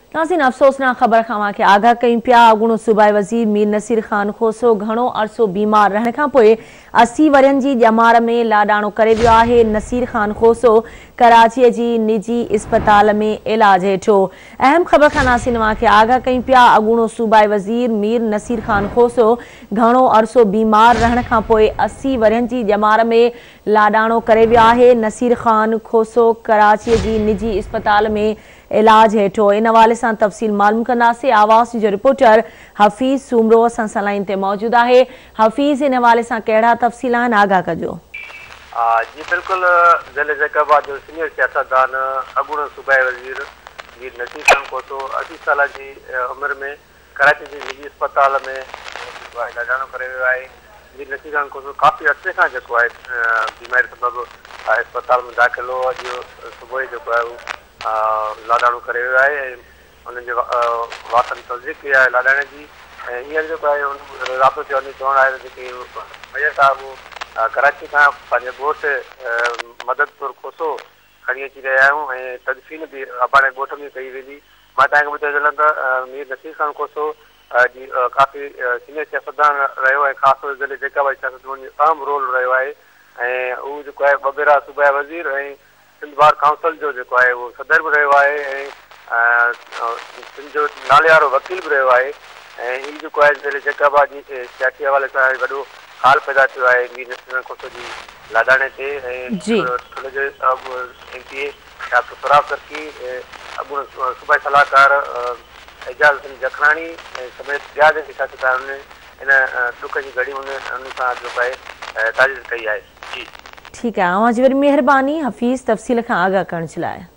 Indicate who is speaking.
Speaker 1: नाज़रीन, अफ़सोसनाक ख़बर खां के आगाह कयूं पिया। अॻूणो सूबाई वज़ीर मीर नसीर ख़ान खोसो घणो अरसो बीमार रहण खां पोइ 80 वरियनि जी ॼमार में लाॾाणो करे वियो आहे। नसीर ख़ान खोसो कराचीअ जी निजी इस्पताल में इलाज हेठो। अहम ख़बर खां नाज़रीन के आगाह कयूं पिया। अॻूणो सूबाई वज़ीर मीर नसीर ख़ान खोसो घणो अरसो बीमार रहण खां पोइ 80 वरियनि जी ॼमार में लाॾाणो करे वियो आहे। नसीर ख़ान खोसो कराचीअ जी निजी इस्पताल में इलाज हेठो। इन हवाले से तफ़सील मालूम कंदासीं। आवाज़ जो रिपोर्टर हफ़ीज़ सूमरो असां लाइन ते मौजूद है। हफ़ीज़, इन हवाले से कहिड़ा तफ़सील आहिनि, आगाह कजो।
Speaker 2: जी बिल्कुल, ज़िले जैकाबाद जो सीनियर सियासतदान अॻूणो सूबाई वज़ीर मीर नसीर ख़ान खोसो 80 साल की उम्र में कराची जी निजी अस्पताल में लाॾाणो करे वियो आहे। मीर नसीर ख़ान खोसो काफ़ी अरसे खां जेको आहे बीमारी सबबि अस्पताल में दाख़िल हो। अॼु सुबुह जेको आहे लाॾाणो करे वियो आहे ऐं उन्हनि जे वातनि तस्दीक कई आहे लाॾाणे जी। ऐं हींअर जेको आहे राब्तो थियो वञी चवणु आहे त जेके मयत आहे उहो कराची खां पंहिंजे ॻोठ मददपुर खोसो खणी अची रहिया आहियूं ऐं तदफ़ीन बि अबाणे ॻोठ में कई वेंदी। मां तव्हांखे ॿुधाए छॾियां त मीर नसीर ख़ान खोसो जी काफ़ी सीनियर सियासतदान रहियो ऐं ख़ासि तौर ज़िले जैकाबाद सियासत में अहम रोल रहियो आहे। ऐं उहो जेको आहे ॿ भेरा सूबाई वज़ीर ऐं सिंध बार काउंसिल जो जेको आहे उहो सदर बि रहियो आहे ऐं सिंध जो नाले वारो वकील बि रहियो आहे। ऐं हीउ जेको आहे ज़िले जैकाबाद जी सियासी हवाले सां वॾो हाल पैदा थियो आहे मीर नसीर ख़ान खोसो जी लाॾाणे ते। ऐं हुनजे MP डॉक्टर फराब तरकी, अॻूणो सूबाई सलाहकार एजाज़ हुसैन जखराणी ऐं समेत ॿिया जेके सियासतदान इन दुख जी घड़ी उन सां जेको आहे ताज़ीज़ कई आहे। जी
Speaker 1: ठीक है, अवां जी वरी मेहरबानी हफ़ीज़ तफ़सील खां आगाह करण जे लाइ।